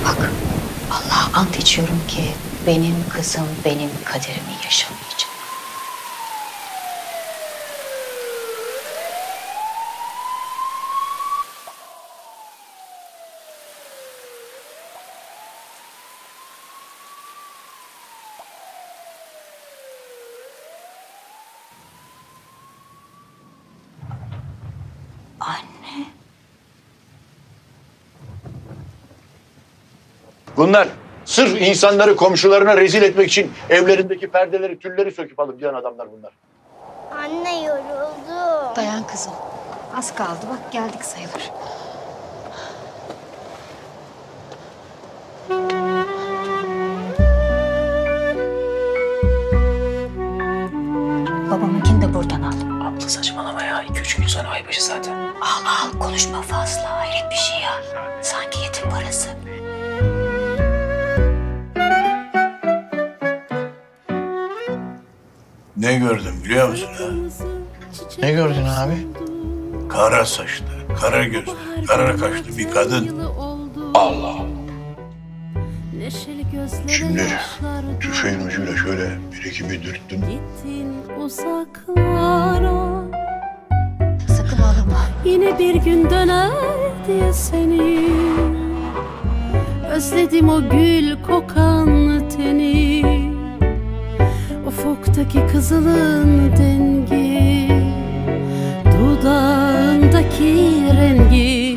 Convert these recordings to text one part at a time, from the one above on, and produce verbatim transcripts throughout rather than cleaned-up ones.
Bak, Allah'a ant içiyorum ki benim kızım benim kaderimi yaşamayacak. Anne. Bunlar sırf insanları komşularına rezil etmek için evlerindeki perdeleri, tülleri söküp alıp giden adamlar bunlar. Anne yoruldu. Dayan kızım. Az kaldı bak geldik sayılır. Babamınkini de buradan al. Abla saçmalama ya. İki üç gün sonra aybaşı zaten. Al al konuşma fazla. Hayret bir şey ya. Sanki yetim parası. Ne gördüm biliyor musun ha? Ne gördün abi? Kara saçlı, kara gözlü, kara kaşlı bir kadın. Allah Allah. Şimdi tüfeğin ucuyla şöyle bir iki bir dürttüm. Uzaklara Sakın ağlama. yine bir gün döner diye seni özledim o gül kokan teni ufuktaki kızılın dengi dudağındaki rengi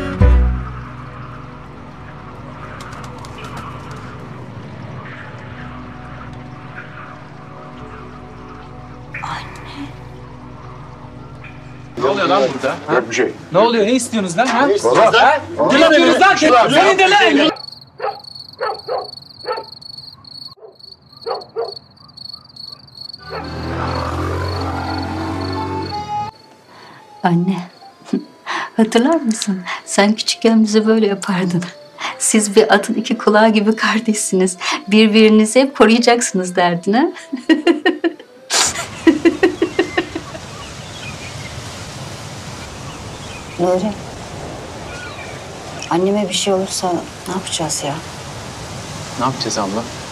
Ne oluyor lan burada? Ha? Yok bir şey. Ne oluyor? Ne istiyorsunuz lan? Ha? Ne istiyorsunuz lan? Ha? Ne yapıyorsunuz lan? Şulan, Beni de lan! Anne. Hatırlar mısın? Sen küçükken bize böyle yapardın. Siz bir atın iki kulağı gibi kardeşsiniz. Birbirinizi hep koruyacaksınız derdin ha? Nuri. Anneme bir şey olursa ne yapacağız ya? Ne yapacağız abla?